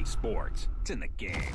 Sports. It's in the game.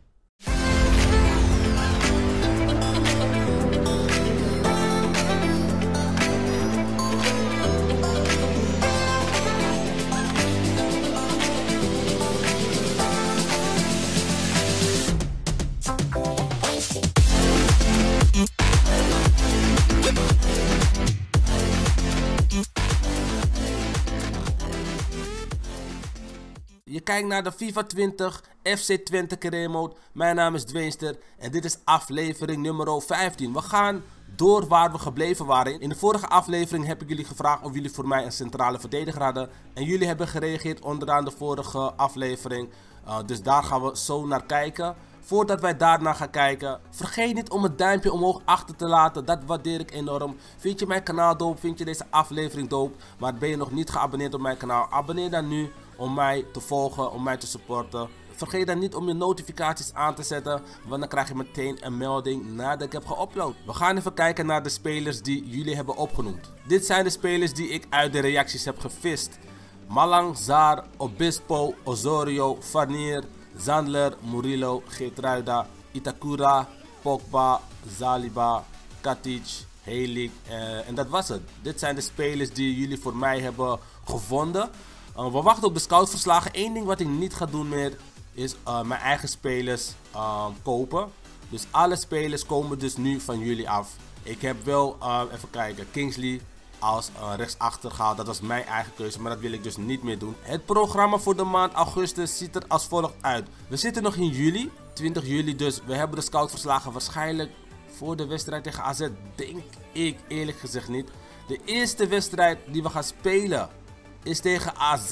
Je kijkt naar de FIFA 20 FC Twente Career Mode. Mijn naam is Dweenster en dit is aflevering nummer 15. We gaan door waar we gebleven waren. In de vorige aflevering heb ik jullie gevraagd of jullie voor mij een centrale verdediger hadden. En jullie hebben gereageerd onderaan de vorige aflevering. Dus daar gaan we zo naar kijken. Voordat wij daarna gaan kijken, vergeet niet om het duimpje omhoog achter te laten. Dat waardeer ik enorm. Vind je mijn kanaal dope? Vind je deze aflevering dope? Maar ben je nog niet geabonneerd op mijn kanaal? Abonneer dan nu om mij te volgen, om mij te supporten. Vergeet dan niet om je notificaties aan te zetten, want dan krijg je meteen een melding nadat ik heb geüpload. We gaan even kijken naar de spelers die jullie hebben opgenoemd. Dit zijn de spelers die ik uit de reacties heb gevist. Malang, Zaar, Obispo, Osorio, Farnier, Zandler, Murillo, Geertruida, Itakura, Pogba, Zaliba, Katic, Helik en dat was het. Dit zijn de spelers die jullie voor mij hebben gevonden. We wachten op de scoutverslagen. Eén ding wat ik niet ga doen meer is mijn eigen spelers kopen. Dus alle spelers komen dus nu van jullie af. Ik heb wel, even kijken, Kingsley als rechtsachter gehaald. Dat was mijn eigen keuze, maar dat wil ik dus niet meer doen. Het programma voor de maand augustus ziet er als volgt uit. We zitten nog in juli, 20 juli, dus we hebben de scoutverslagen waarschijnlijk voor de wedstrijd tegen AZ. Denk ik eerlijk gezegd niet. De eerste wedstrijd die we gaan spelen is tegen AZ.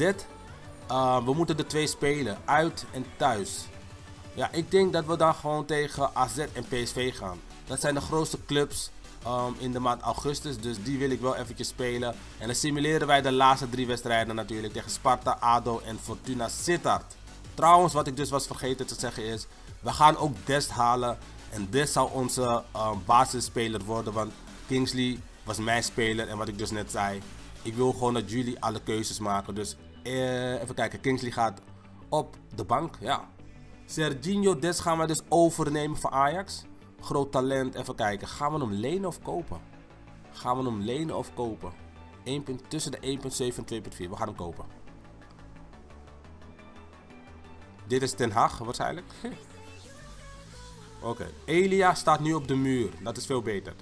We moeten de twee spelen, uit en thuis. Ja, ik denk dat we dan gewoon tegen AZ en PSV gaan. Dat zijn de grootste clubs in de maand augustus, dus die wil ik wel eventjes spelen. En dan simuleren wij de laatste 3 wedstrijden natuurlijk tegen Sparta, ADO en Fortuna Sittard. Trouwens, wat ik dus was vergeten te zeggen is, we gaan ook Dest halen. En Dest zou onze basisspeler worden, want Kingsley was mijn speler en wat ik dus net zei. Ik wil gewoon dat jullie alle keuzes maken. Dus even kijken. Kingsley gaat op de bank. Ja. Serginho Dest gaan we dus overnemen van Ajax. Groot talent. Even kijken. Gaan we hem lenen of kopen? Gaan we hem lenen of kopen? Tussen de 1.7 en 2.4. We gaan hem kopen. Dit is Ten Hag waarschijnlijk. Oké. Elia staat nu op de muur. Dat is veel beter.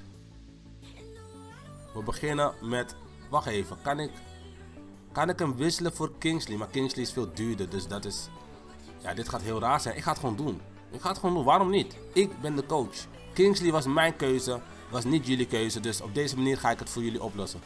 We beginnen met... Wacht even, kan ik hem wisselen voor Kingsley? Maar Kingsley is veel duurder, dus dat is... Ja, dit gaat heel raar zijn. Ik ga het gewoon doen. Waarom niet? Ik ben de coach. Kingsley was mijn keuze, was niet jullie keuze. Dus op deze manier ga ik het voor jullie oplossen.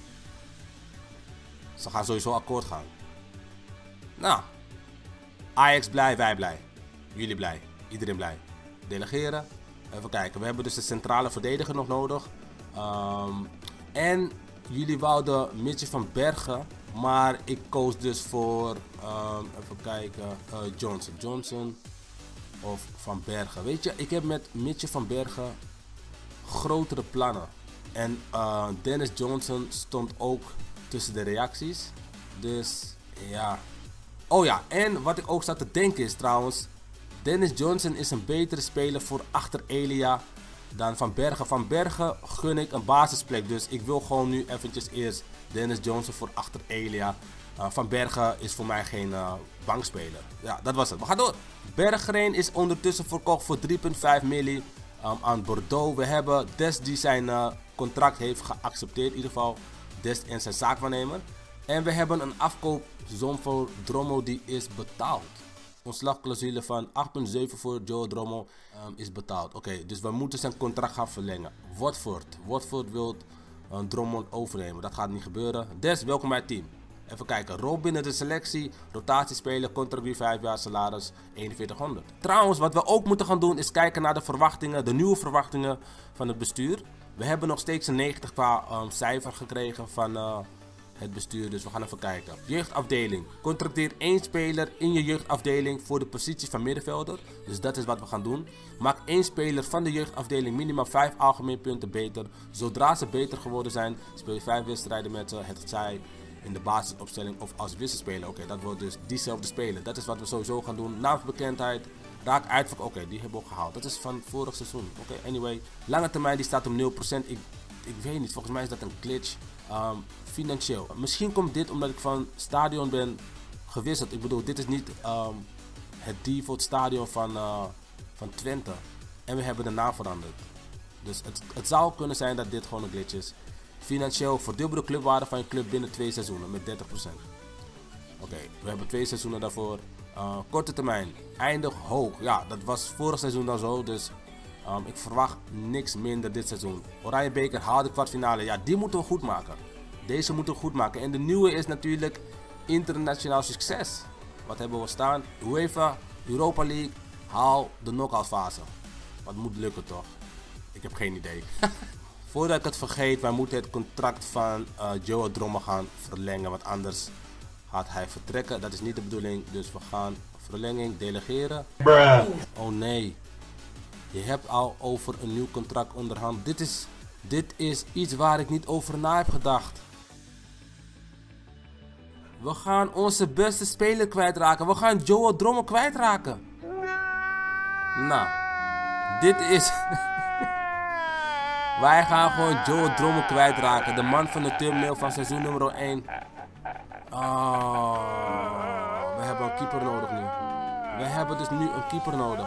Ze gaan sowieso akkoord gaan. Nou, Ajax blij, wij blij. Jullie blij, iedereen blij. Delegeren. Even kijken, we hebben dus de centrale verdediger nog nodig. En... Jullie wouden Mitje van Bergen, maar ik koos dus voor, even kijken, Johnson of Van Bergen. Weet je, ik heb met Mitje van Bergen grotere plannen. En Dennis Johnson stond ook tussen de reacties. Dus ja. Oh ja, en wat ik ook zat te denken is trouwens, Dennis Johnson is een betere speler voor achter Elia dan Van Bergen. Van Bergen gun ik een basisplek. Dus ik wil gewoon nu eventjes eerst Dennis Johnson voor achter Elia. Van Bergen is voor mij geen bankspeler. Ja, dat was het. We gaan door. Berggren is ondertussen verkocht voor 3,5 miljoen aan Bordeaux. We hebben Dest die zijn contract heeft geaccepteerd. In ieder geval Dest en zijn zaakwaarnemer. En we hebben een afkoopsom voor Drommel die is betaald. Ontslagclausule van 8,7 voor Joe Drommel is betaald. Oké, dus we moeten zijn contract gaan verlengen. Watford wil Drommel overnemen. Dat gaat niet gebeuren. Des, welkom bij het team. Even kijken. Rol binnen de selectie. Rotatiespeler. Contract 5 jaar. Salaris 4100. Trouwens, wat we ook moeten gaan doen is kijken naar de verwachtingen. De nieuwe verwachtingen van het bestuur. We hebben nog steeds een 90 qua cijfer gekregen van... het bestuur, dus we gaan even kijken. Jeugdafdeling. Contracteer 1 speler in je jeugdafdeling voor de positie van middenvelder. Dus dat is wat we gaan doen. Maak 1 speler van de jeugdafdeling minimaal 5 algemeen punten beter. Zodra ze beter geworden zijn, speel je 5 wedstrijden met ze. Het zij in de basisopstelling of als wisselspeler. Oké, dat wordt dus diezelfde speler. Dat is wat we sowieso gaan doen. Naamsbekendheid, raak uitverkoop. Oké, die hebben we ook gehaald. Dat is van vorig seizoen. Oké, anyway. Lange termijn die staat op 0%. Ik weet niet, volgens mij is dat een glitch. Financieel. Misschien komt dit omdat ik van stadion ben gewisseld. Ik bedoel, dit is niet het default stadion van Twente. En we hebben de naam veranderd. Dus het zou kunnen zijn dat dit gewoon een glitch is. Financieel verdubbel de clubwaarde van je club binnen 2 seizoenen met 30%. Oké, we hebben 2 seizoenen daarvoor. Korte termijn, eindig hoog. Ja, dat was vorig seizoen dan zo. Dus ik verwacht niks minder dit seizoen. Oranje Beker haalt de kwartfinale. Ja, die moeten we goed maken. Deze moeten we goed maken. En de nieuwe is natuurlijk internationaal succes. Wat hebben we staan? UEFA, Europa League, haal de knock-out fase. Wat moet lukken toch? Ik heb geen idee. Voordat ik het vergeet, wij moeten het contract van Joe Drommel gaan verlengen. Want anders gaat hij vertrekken. Dat is niet de bedoeling. Dus we gaan verlenging delegeren. Oh nee. Je hebt al over een nieuw contract onderhand. Dit is iets waar ik niet over na heb gedacht. We gaan onze beste speler kwijtraken. We gaan Joe Drommel kwijtraken. Nou, dit is... Wij gaan gewoon Joe Drommel kwijtraken. De man van de thumbnail van seizoen nummer 1. Oh, we hebben een keeper nodig nu. We hebben dus nu een keeper nodig.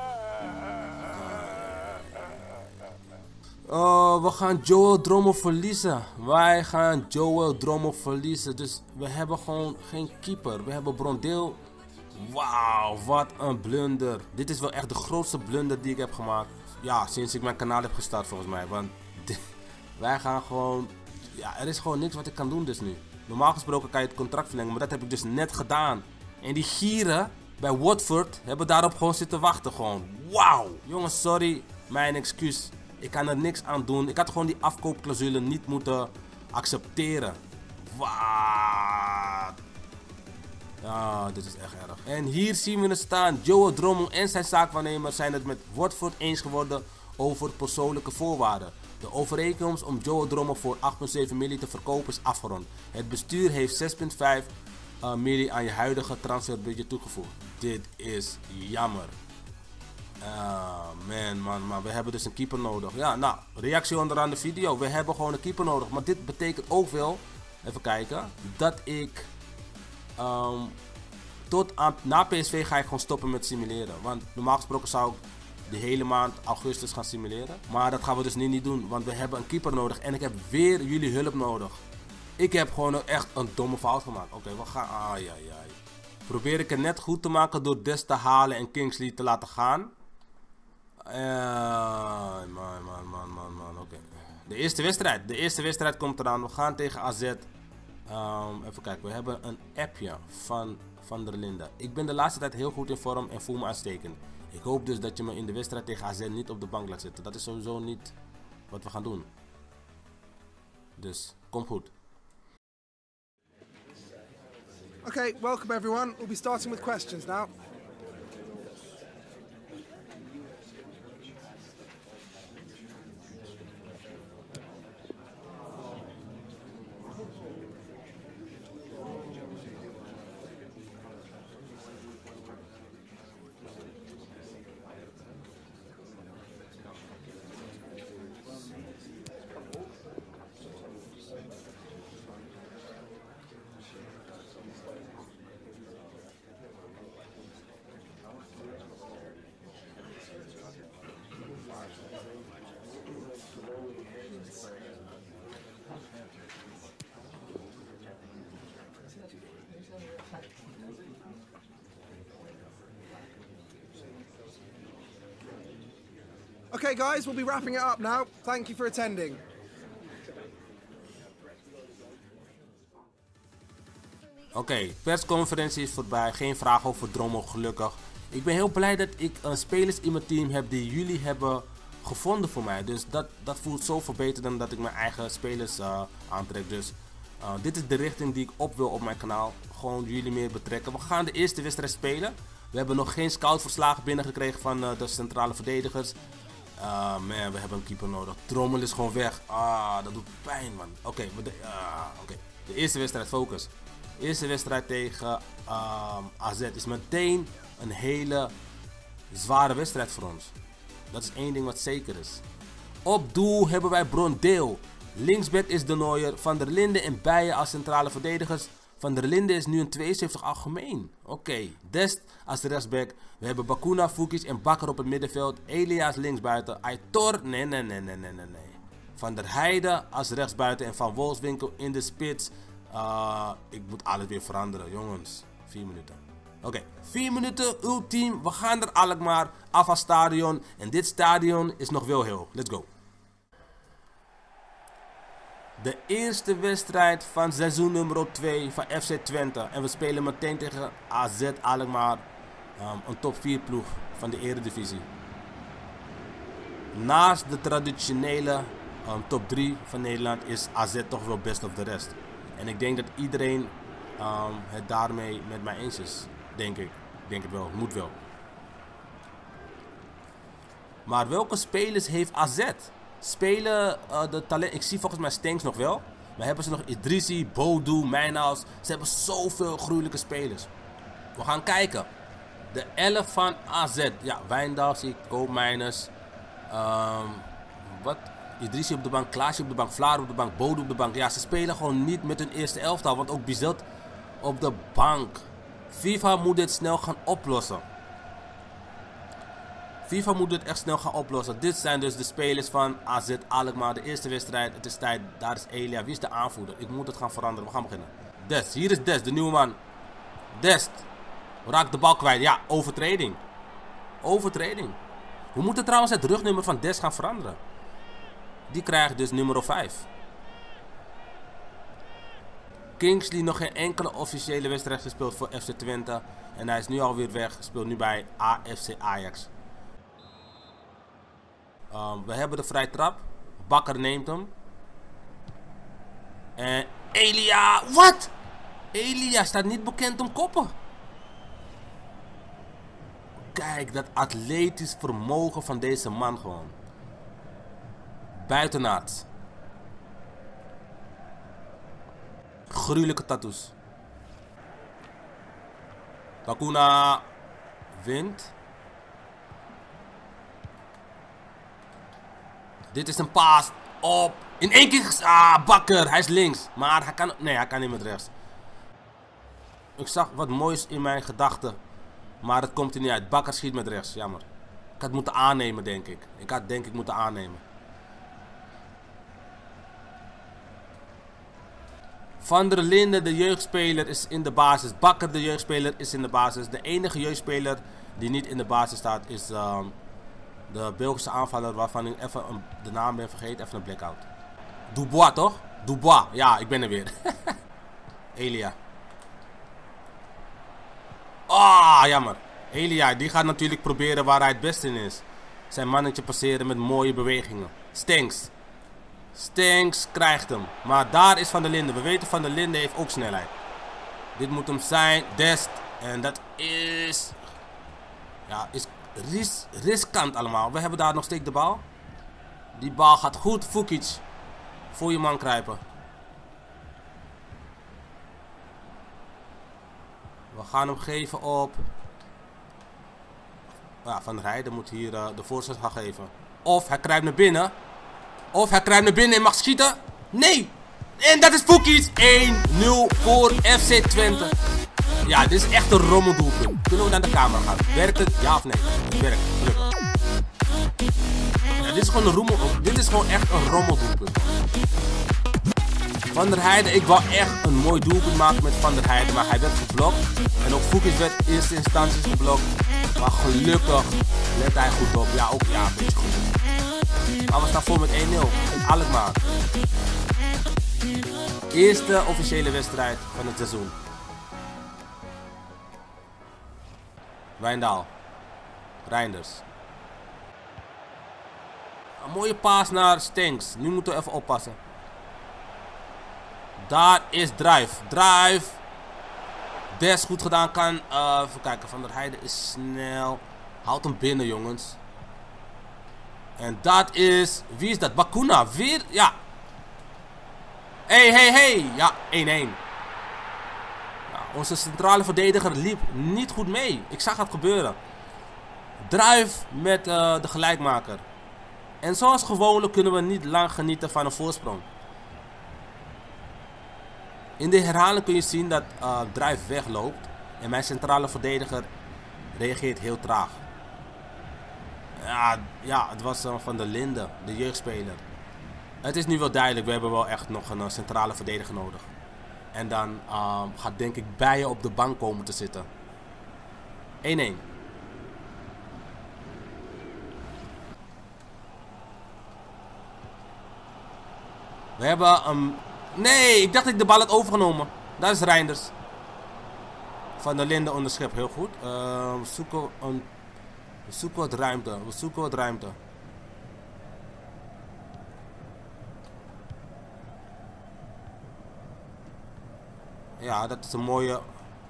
Oh, we gaan Joe Drommel verliezen. Wij gaan Joe Drommel verliezen. Dus we hebben gewoon geen keeper. We hebben Brondeel. Wauw, wat een blunder. Dit is wel echt de grootste blunder die ik heb gemaakt. Ja, sinds ik mijn kanaal heb gestart volgens mij. Want wij gaan gewoon... Ja, er is gewoon niks wat ik kan doen dus nu. Normaal gesproken kan je het contract verlengen, maar dat heb ik dus net gedaan. En die gieren bij Watford hebben daarop gewoon zitten wachten gewoon. Wauw. Jongens, sorry. Mijn excuus. Ik kan er niks aan doen. Ik had gewoon die afkoopclausule niet moeten accepteren. Wat? Ja, dit is echt erg. En hier zien we het staan. Joe Drommel en zijn zaakwaarnemer zijn het met Watford eens geworden over persoonlijke voorwaarden. De overeenkomst om Joe Drommel voor 8,7 miljoen te verkopen is afgerond. Het bestuur heeft 6,5 miljoen aan je huidige transferbudget toegevoegd. Dit is jammer. Man. We hebben dus een keeper nodig. Ja, nou, reactie onderaan de video. We hebben gewoon een keeper nodig. Maar dit betekent ook wel, even kijken, dat ik... na PSV ga ik gewoon stoppen met simuleren. Want normaal gesproken zou ik de hele maand augustus gaan simuleren. Maar dat gaan we dus nu niet doen. Want we hebben een keeper nodig. En ik heb weer jullie hulp nodig. Ik heb gewoon echt een domme fout gemaakt. Oké, we gaan... Ai. Probeer ik het net goed te maken door Des te halen en Kingsley te laten gaan. Man. Oké. De eerste wedstrijd komt eraan. We gaan tegen AZ. Even kijken, we hebben een appje van der Linde. Ik ben de laatste tijd heel goed in vorm en voel me uitstekend. Ik hoop dus dat je me in de wedstrijd tegen AZ niet op de bank laat zitten. Dat is sowieso niet wat we gaan doen. Dus, kom goed. Okay, welcome everyone. We'll be starting with questions now. Okay guys, we'll be wrapping it up now. Thank you for attending. Oké, persconferentie is voorbij. Geen vraag over Drommel, gelukkig. Ik ben heel blij dat ik spelers in mijn team heb die jullie hebben gevonden voor mij. Dus dat voelt zoveel beter dan dat ik mijn eigen spelers aantrek. Dus dit is de richting die ik op wil op mijn kanaal. Gewoon jullie meer betrekken. We gaan de eerste wedstrijd spelen. We hebben nog geen scoutverslagen binnengekregen van de centrale verdedigers. We hebben een keeper nodig. Drommel is gewoon weg. Dat doet pijn, man. Oké. De eerste wedstrijd, focus. De eerste wedstrijd tegen AZ is meteen een hele zware wedstrijd voor ons. Dat is één ding wat zeker is. Op doel hebben wij Brondeel. Linksback is De Nooijer, Van der Linden en Bijen als centrale verdedigers. Van der Linden is nu een 72 algemeen. Oké. Dest als rechtsback. We hebben Bakuna, Fukic en Bakker op het middenveld. Elias linksbuiten. Aitor, nee. Van der Heijden als rechtsbuiten en Van Wolfswinkel in de spits. Ik moet alles weer veranderen, jongens. 4 minuten. Oké, 4 minuten, ultiem. We gaan er Alkmaar, Afa Stadion. En dit stadion is nog wel heel. Let's go. De eerste wedstrijd van seizoen nummer 2 van FC Twente. En we spelen meteen tegen AZ Alkmaar. Een top 4 ploeg van de Eredivisie. Naast de traditionele top 3 van Nederland is AZ toch wel best of de rest. En ik denk dat iedereen het daarmee met mij eens is. Denk ik. Denk het wel. Moet wel. Maar welke spelers heeft AZ? Spelen de talent... Ik zie volgens mij Stenks nog wel. Maar hebben ze nog Idrissi, Bodu, Mijnhaus. Ze hebben zoveel gruwelijke spelers. We gaan kijken. De 11 van AZ. Ja, Wijndal zie ik. Koopmeiners. Wat? Idrissi op de bank, Klaasje op de bank, Vlaar op de bank, Bodu op de bank. Ja, ze spelen gewoon niet met hun eerste elftal. Want ook Bizet op de bank. FIFA moet dit snel gaan oplossen. FIFA moet dit echt snel gaan oplossen. Dit zijn dus de spelers van AZ Alkmaar. De eerste wedstrijd. Het is tijd. Daar is Elia. Wie is de aanvoerder? Ik moet het gaan veranderen. We gaan beginnen. Dest. Hier is Dest, de nieuwe man. Dest. Raakt de bal kwijt. Ja, overtreding. Overtreding. We moeten trouwens het rugnummer van Dest gaan veranderen. Die krijgt dus nummer 5. Kingsley nog geen enkele officiële wedstrijd gespeeld voor FC Twente. En hij is nu alweer weg. Speelt nu bij AFC Ajax. We hebben de vrije trap. Bakker neemt hem. En Elia. Wat? Elia staat niet bekend om koppen. Kijk, dat atletisch vermogen van deze man gewoon. Buitenaard. Gruwelijke tattoos. Bakuna wint. Dit is een paas op. In één keer. Bakker. Hij is links. Maar hij kan. Nee, hij kan niet met rechts. Ik zag wat moois in mijn gedachten. Maar het komt er niet uit. Bakker schiet met rechts. Jammer. Ik had moeten aannemen, denk ik. Ik had denk ik moeten aannemen. Van der Linden, de jeugdspeler, is in de basis. Bakker, de jeugdspeler, is in de basis. De enige jeugdspeler die niet in de basis staat is de Belgische aanvaller waarvan ik even de naam ben vergeten. Even een blackout. Dubois, toch? Dubois. Ja, ik ben er weer. Elia. Jammer. Elia, die gaat natuurlijk proberen waar hij het beste in is. Zijn mannetje passeren met mooie bewegingen. Stenks. Stenks krijgt hem. Maar daar is Van der Linden. We weten Van der Linden heeft ook snelheid. Dit moet hem zijn. Dest. En dat is... Ja, is riskant allemaal. We hebben daar nog steeds de bal. Die bal gaat goed. Fukic. Voor je man kruipen. We gaan hem geven op... Ja, Van der Heijden moet hier de voorzet gaan geven. Of hij kruipt naar binnen. Of hij kruipt naar binnen en mag schieten. Nee! En dat is Fukic. 1-0 voor FC Twente. Ja, dit is echt een rommeldoelpunt. Kunnen we naar de camera gaan? Werkt het? Ja of nee? Het werkt. Gelukkig. Ja, dit is gewoon een rommel. Dit is gewoon echt een rommeldoelpunt. Van der Heijden, ik wou echt een mooi doelpunt maken met Van der Heijden, maar hij werd geblokt. En ook Fukic werd in eerste instantie geblokt. Maar gelukkig let hij goed op. Ja, ook ja, een beetje goed. Maar we staan voor met 1-0 in Alkmaar. Eerste officiële wedstrijd van het seizoen. Wijndal. Reinders. Een mooie paas naar Stenks. Nu moeten we even oppassen. Daar is Drive. Drive. Best goed gedaan kan. Even kijken. Van der Heijden is snel. Houdt hem binnen, jongens. En dat is... Wie is dat? Bakuna. Weer? Ja. Hey. Ja, 1-1. Ja, onze centrale verdediger liep niet goed mee. Ik zag het gebeuren. Druif met de gelijkmaker. En zoals gewoonlijk kunnen we niet lang genieten van een voorsprong. In de herhaling kun je zien dat Druif wegloopt. En mijn centrale verdediger reageert heel traag. Ja, het was Van der Linden, de jeugdspeler. Het is nu wel duidelijk, we hebben wel echt nog een centrale verdediger nodig. En dan gaat denk ik Bijen op de bank komen te zitten. 1-1. We hebben nee, ik dacht dat ik de bal had overgenomen. Daar is Reinders. Van der Linden onderschept, heel goed. We zoeken wat ruimte. Ja, dat is een mooie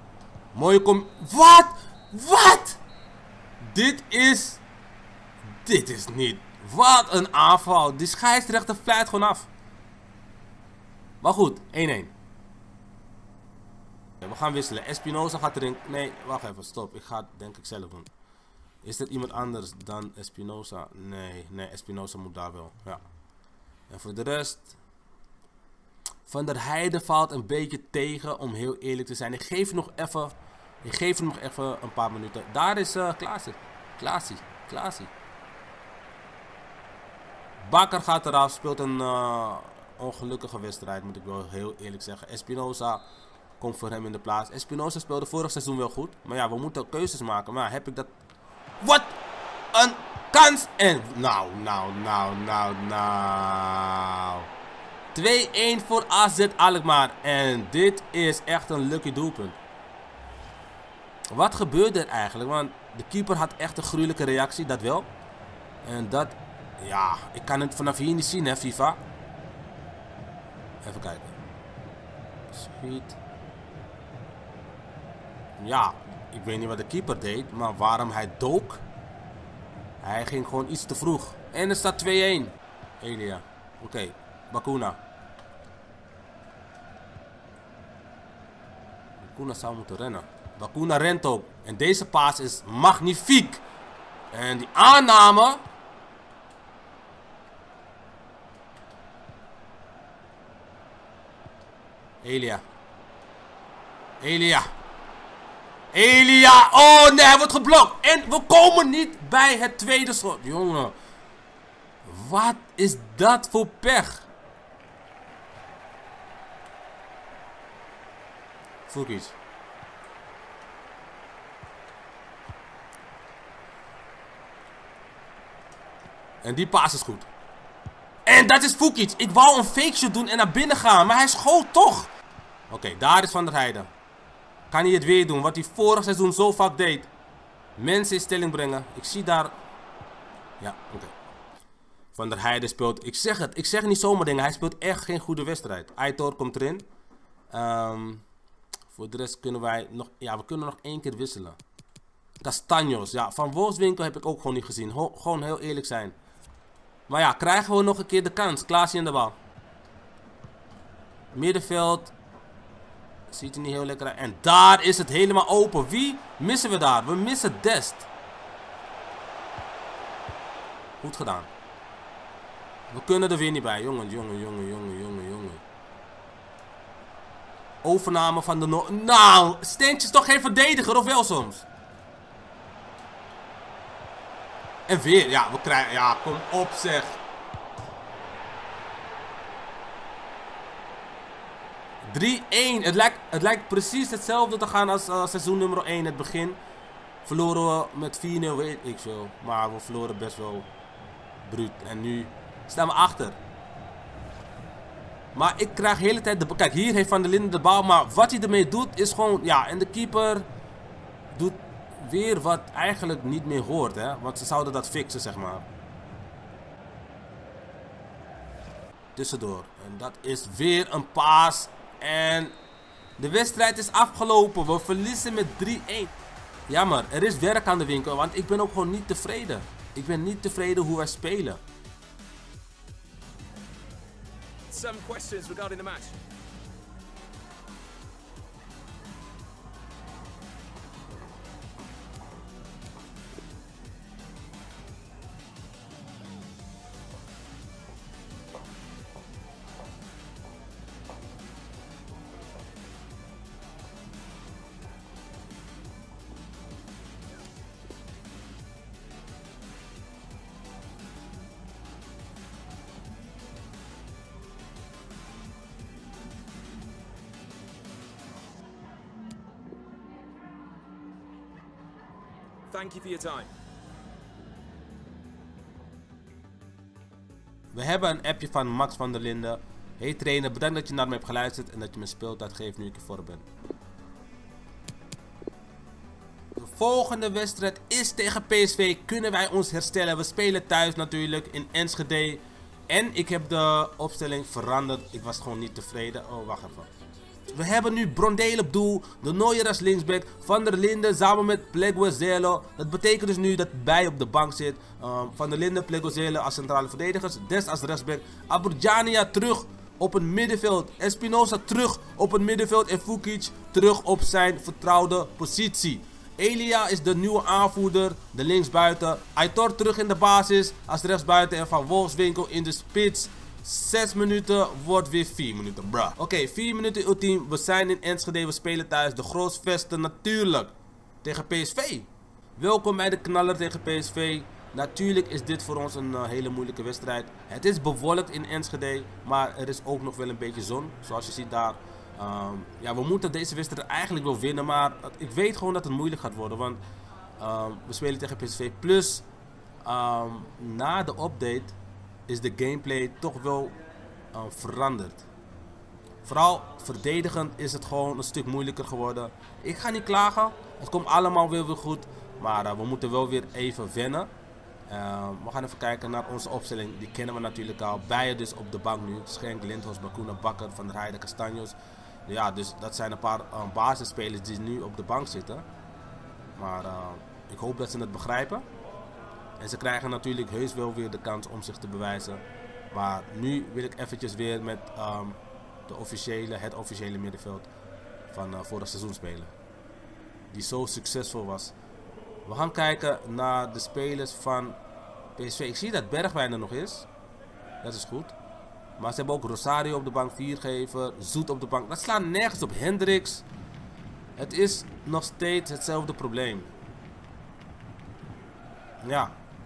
Wat? Dit is niet. Wat een aanval. Die scheidsrechter fluit gewoon af. Maar goed, 1-1. We gaan wisselen. Espinosa gaat erin. Nee, wacht even, stop. Ik ga het denk ik zelf doen. Is er iemand anders dan Espinosa? Nee, Espinosa moet daar wel. Ja. En voor de rest... Van der Heijden valt een beetje tegen, om heel eerlijk te zijn. Ik geef hem nog even een paar minuten. Daar is Klaasie. Bakker gaat eraf, speelt een ongelukkige wedstrijd, moet ik wel heel eerlijk zeggen. Espinosa komt voor hem in de plaats. Espinosa speelde vorig seizoen wel goed. Maar ja, we moeten keuzes maken. Maar heb ik dat... Wat een kans! En... Nou. 2-1 voor AZ Alkmaar. En dit is echt een lucky doelpunt. Wat gebeurde er eigenlijk? Want de keeper had echt een gruwelijke reactie, dat wel. En dat... Ja, ik kan het vanaf hier niet zien, hè, FIFA. Even kijken. Schiet. Ja, ik weet niet wat de keeper deed, maar waarom hij dook. Hij ging gewoon iets te vroeg. En er staat 2-1. Elia. Oké. Bacuna zou moeten rennen. Bacuna rent ook. En deze paas is magnifiek. En die aanname. Elia. Oh nee, hij wordt geblokt. En we komen niet bij het tweede schot. Jongen. Wat is dat voor pech? Fukic. En die paas is goed. En dat is Fukic. Ik wou een fake shot doen en naar binnen gaan. Maar hij schoot toch. Oké, daar is Van der Heijden. Kan hij het weer doen? Wat hij vorig seizoen zo vaak deed. Mensen in stelling brengen. Ik zie daar... Ja, oké. Van der Heijden speelt... Ik zeg niet zomaar dingen. Hij speelt echt geen goede wedstrijd. Aitor komt erin. Voor de rest kunnen wij nog... Ja, we kunnen nog 1 keer wisselen. Castaños. Ja, van Wolfswinkel heb ik ook gewoon niet gezien. Gewoon heel eerlijk zijn. Maar ja, krijgen we nog een keer de kans. Klaasje in de bal. Middenveld. Ziet er niet heel lekker uit. En daar is het helemaal open. Wie missen we daar? We missen Dest. Goed gedaan. We kunnen er weer niet bij. Jongen. Overname van de Nou, Stench is toch geen verdediger, of wel soms? En weer, ja, we krijgen... Ja, kom op zeg. Het lijkt precies hetzelfde te gaan als seizoen nummer 1, het begin. Verloren we met 4-0, weet ik veel. Maar we verloren best wel bruut. En nu staan we achter. Maar ik krijg de hele tijd de... Kijk, hier heeft Van der Linden de bal. Maar wat hij ermee doet is gewoon... Ja, en de keeper doet weer wat eigenlijk niet meer hoort, hè. Want ze zouden dat fixen, zeg maar. Tussendoor. En dat is weer een paas. En de wedstrijd is afgelopen. We verliezen met 3-1. Jammer, er is werk aan de winkel. Want ik ben ook gewoon niet tevreden. Ik ben niet tevreden hoe wij spelen. some questions regarding the match. Thank you for your time. We hebben een appje van Max van der Linden. Hey trainer, bedankt dat je naar me hebt geluisterd en dat je me speeltijd geeft nu ik ervoor ben. De volgende wedstrijd is tegen PSV. Kunnen wij ons herstellen? We spelen thuis natuurlijk in Enschede. En ik heb de opstelling veranderd. Ik was gewoon niet tevreden. Oh, wacht even. We hebben nu Brondeel op doel, De Nooijer als linksback, Van der Linden samen met Pleguezelo. Dat betekent dus nu dat bij op de bank zit. Van der Linden, Pleguezelo als centrale verdedigers, Des als rechtsback, Aberdjania terug op het middenveld, Espinosa terug op het middenveld en Vukic terug op zijn vertrouwde positie. Elia is de nieuwe aanvoerder, de linksbuiten. Aitor terug in de basis als rechtsbuiten en Van Wolfswinkel in de spits. 6 minuten wordt weer 4 minuten, bruh. Oké, 4 minuten ultiem. We zijn in Enschede, we spelen thuis. De Grootvesten natuurlijk. Tegen PSV. Welkom bij de knaller tegen PSV. Natuurlijk is dit voor ons een hele moeilijke wedstrijd. Het is bewolkt in Enschede, maar er is ook nog wel een beetje zon. Zoals je ziet daar. Ja, we moeten deze wedstrijd eigenlijk wel winnen, maar ik weet gewoon dat het moeilijk gaat worden. Want we spelen tegen PSV. Plus, na de update is de gameplay toch wel veranderd. Vooral verdedigend is het gewoon een stuk moeilijker geworden. Ik ga niet klagen. Het komt allemaal weer goed. Maar we moeten wel weer even wennen. We gaan even kijken naar onze opstelling. Die kennen we natuurlijk al. Bijen dus op de bank nu. Schenk, Lindhorst, Bakuna, Bakker, Van der Heijden, Castanjos. Ja, dus dat zijn een paar basisspelers die nu op de bank zitten. Maar ik hoop dat ze het begrijpen. En ze krijgen natuurlijk heus wel weer de kans om zich te bewijzen. Maar nu wil ik eventjes weer met het officiële middenveld van vorig seizoen spelen. Die zo succesvol was. We gaan kijken naar de spelers van PSV. Ik zie dat Bergwijn er nog is. Dat is goed. Maar ze hebben ook Rosario op de bank, Viergever, Zoet op de bank. Dat slaat nergens op. Hendricks. Het is nog steeds hetzelfde probleem. Ja.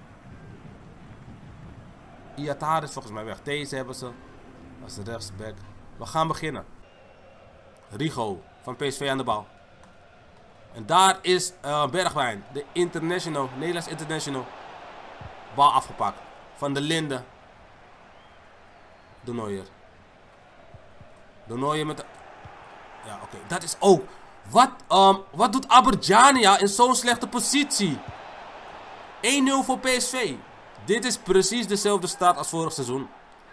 Iatar is volgens mij weg. Deze hebben ze als rechtsback. We gaan beginnen. Rigo van PSV aan de bal. En daar is Bergwijn, de international, Nederlands international. Bal afgepakt. Van der Linden. De Nooijer. De Nooijer met de... Ja, oké. Dat is ook... Wat doet Aberdjania in zo'n slechte positie? 1-0 voor PSV. Dit is precies dezelfde start als vorig seizoen.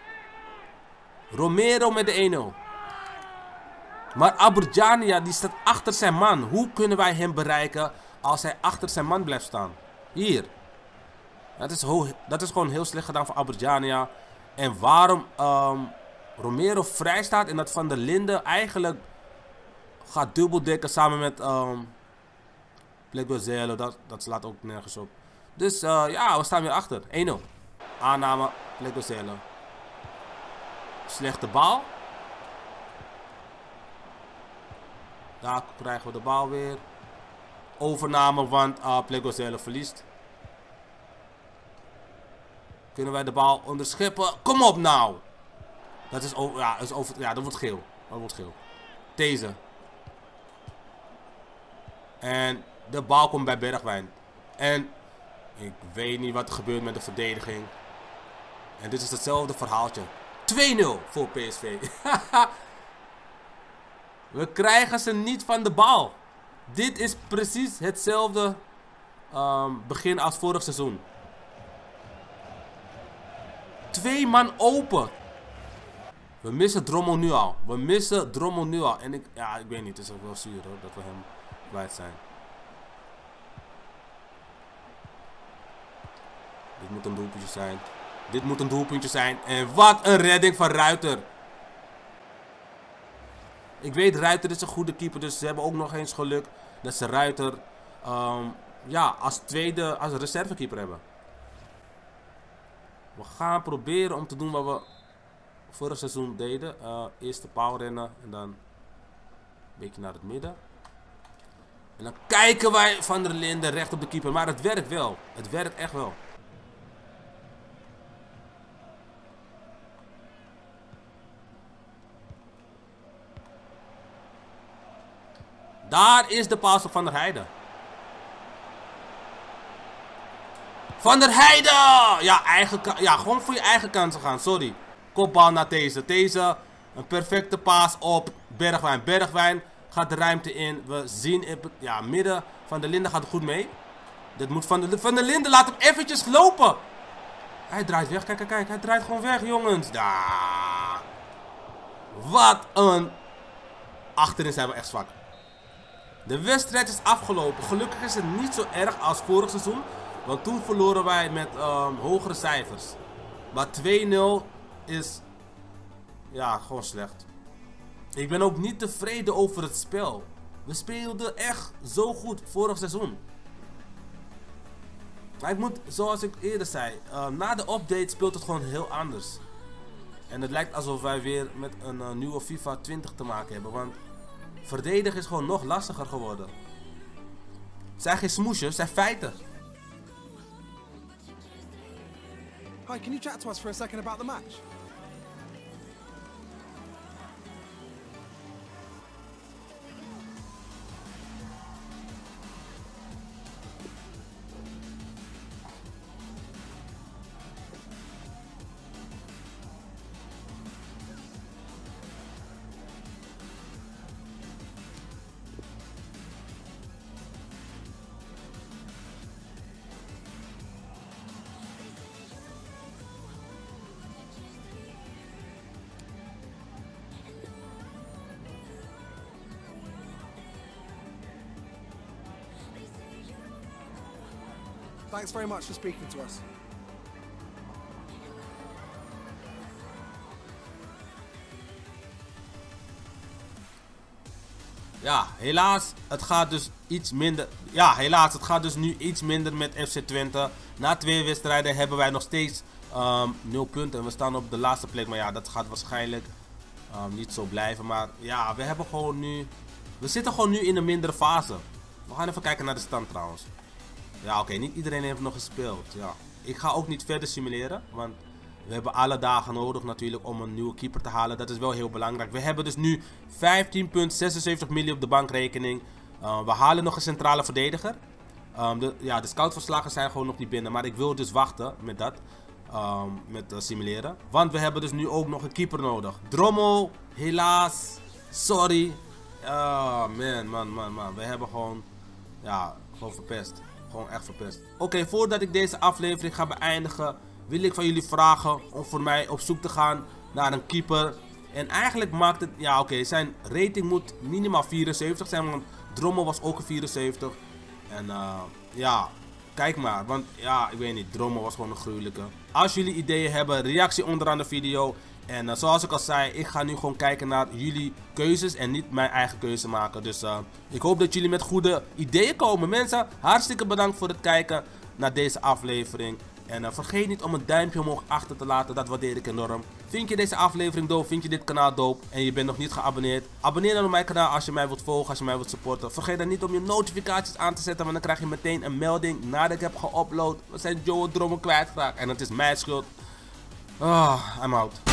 Romero met de 1-0. Maar Aberdjania die staat achter zijn man. Hoe kunnen wij hem bereiken als hij achter zijn man blijft staan? Hier. Dat is gewoon heel slecht gedaan voor Aberdjania. En waarom Romero vrij staat en dat Van der Linden eigenlijk gaat dubbeldekken samen met Pleguezelo. Dat slaat ook nergens op. Dus ja, we staan weer achter. 1-0. Aanname Pleguezelo. Slechte bal. Daar krijgen we de bal weer. Overname, want Pleguezelo verliest. Kunnen wij de bal onderscheppen? Kom op nou! Dat is over. Ja, dat wordt geel. Dat wordt geel. Deze. En de bal komt bij Bergwijn. En ik weet niet wat er gebeurt met de verdediging. En dit is hetzelfde verhaaltje. 2-0 voor PSV. We krijgen ze niet van de bal. Dit is precies hetzelfde begin als vorig seizoen. 2 man open. We missen Drommel nu al. En ik weet niet. Het is ook wel zuur hoor, dat we hem kwijt zijn. Dit moet een doelpuntje zijn. En wat een redding van Ruiter. Ik weet, Ruiter is een goede keeper, dus ze hebben ook nog eens geluk dat ze Ruiter ja, als tweede, als reservekeeper hebben. We gaan proberen om te doen wat we vorig seizoen deden. Eerst de paal rennen en dan een beetje naar het midden. En dan kijken wij Van der Linden recht op de keeper. Maar het werkt wel. Het werkt echt wel. Daar is de paas op Van der Heijden. Van der Heijden! Ja, gewoon voor je eigen kansen gaan. Sorry. Kopbal naar deze. Deze, een perfecte paas op Bergwijn. Bergwijn gaat de ruimte in. We zien in het midden. Van der Linden gaat er goed mee. Dit moet Van der Linden, laat hem eventjes lopen. Hij draait weg. Kijk, kijk. Hij draait gewoon weg, jongens. Wat een... Achterin zijn we echt zwak. De wedstrijd is afgelopen. Gelukkig is het niet zo erg als vorig seizoen. Want toen verloren wij met hogere cijfers. Maar 2-0 is... Ja, gewoon slecht. Ik ben ook niet tevreden over het spel. We speelden echt zo goed vorig seizoen. Maar ik moet, zoals ik eerder zei, na de update speelt het gewoon heel anders. En het lijkt alsof wij weer met een nieuwe FIFA 20 te maken hebben. Want verdedigen is gewoon nog lastiger geworden. Het zijn geen smoesjes, het zijn feiten. Hi, can you chat to us for a second about the match? Thanks very much for speaking to us. Ja, helaas, het gaat dus iets minder. Ja, helaas, het gaat dus nu iets minder met FC Twente. Na 2 wedstrijden hebben wij nog steeds 0 punten. En we staan op de laatste plek. Maar ja, dat gaat waarschijnlijk niet zo blijven. Maar ja, we hebben gewoon nu... We zitten gewoon nu in een mindere fase. We gaan even kijken naar de stand trouwens. Ja, oké, niet iedereen heeft nog gespeeld. Ja. Ik ga ook niet verder simuleren. Want we hebben alle dagen nodig natuurlijk om een nieuwe keeper te halen. Dat is wel heel belangrijk. We hebben dus nu 15,76 miljoen op de bankrekening. We halen nog een centrale verdediger. De scoutverslagen zijn gewoon nog niet binnen. Maar ik wil dus wachten met dat. Met simuleren. Want we hebben dus nu ook nog een keeper nodig. Drommel, helaas. Sorry. Man. We hebben gewoon... Ja, gewoon verpest. Gewoon echt verpest. Oké, voordat ik deze aflevering ga beëindigen, wil ik van jullie vragen om voor mij op zoek te gaan naar een keeper. En eigenlijk maakt het... Ja, oké, zijn rating moet minimaal 74 zijn, want Drommel was ook een 74. En ja, kijk maar. Want ja, ik weet niet, Drommel was gewoon een gruwelijke. Als jullie ideeën hebben, reactie onderaan de video. En zoals ik al zei, ik ga nu gewoon kijken naar jullie keuzes en niet mijn eigen keuze maken. Dus ik hoop dat jullie met goede ideeën komen. Mensen, hartstikke bedankt voor het kijken naar deze aflevering. En vergeet niet om een duimpje omhoog achter te laten, dat waardeer ik enorm. Vind je deze aflevering dope, vind je dit kanaal dope en je bent nog niet geabonneerd? Abonneer dan op mijn kanaal als je mij wilt volgen, als je mij wilt supporten. Vergeet dan niet om je notificaties aan te zetten, want dan krijg je meteen een melding nadat ik heb geüpload. We zijn Joe Drommel kwijtgeraakt en het is mijn schuld. I'm out.